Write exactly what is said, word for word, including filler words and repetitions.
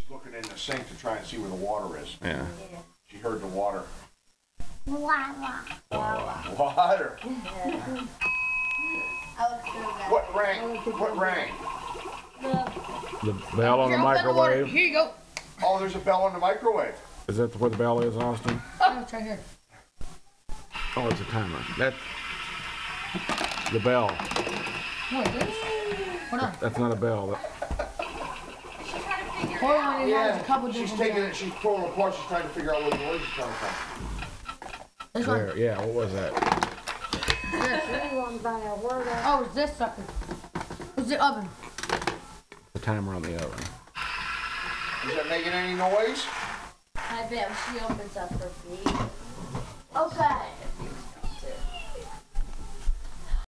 looking in the sink to try and see where the water is. Yeah. She heard the water. Water. Water. What rang? What rang? The bell on the microwave. Here you go. Oh, there's a bell on the microwave. Is that where the bell is, Austin? Oh, it's right here. Oh, it's a timer. That the bell. What is this? Hold on. That's not a bell. That, Hold on, it has a couple she's different taking it, she's pulling it apart, she's trying to figure out where the noise is coming from. This one. there. Yeah. What was that? Oh, it's this sucker. It's the oven. The timer on the oven. Is that making any noise? I bet she opens up her feet. Okay.